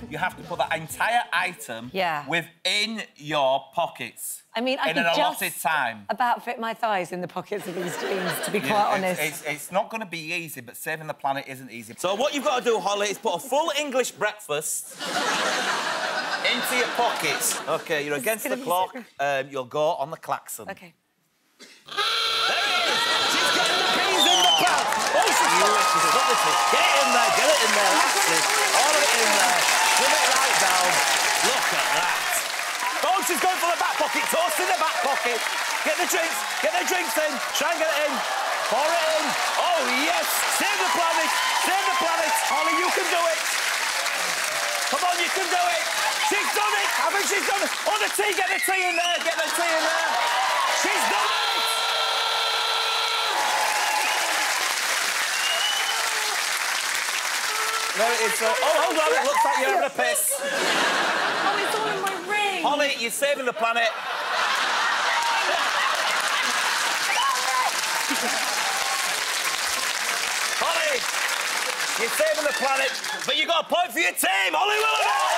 you have to put that entire item within your pockets. I mean, I in an could allotted time. about fit my thighs in the pockets of these jeans, to be quite honest. It's not going to be easy, but saving the planet isn't easy. So what you've got to do, Holly, is put a full English breakfast into your pockets. OK, you're against the clock. You'll go on the klaxon. OK. There it is! She's getting the peas in the pan! Oh, she's got this. Get it in there, get it in there. That's it. All of it in there. Put it right down. Look at that. Oh, she's going for the back pocket. Toast in the back pocket. Get the drinks in. Try and get it in. Pour it in. Oh, yes. Save the planet. Save the planet. Holly, you can do it. Come on, you can do it. She's done it. I think she's done it. Oh, the tea. Get the tea in there. Get the tea in there. She's done it. There it is. Oh, hold on. It looks like you're having a piss. Oh, it's all in my ring. Holly, you're saving the planet. Holly, you're saving the planet, but you got a point for your team. Holly Willoughby!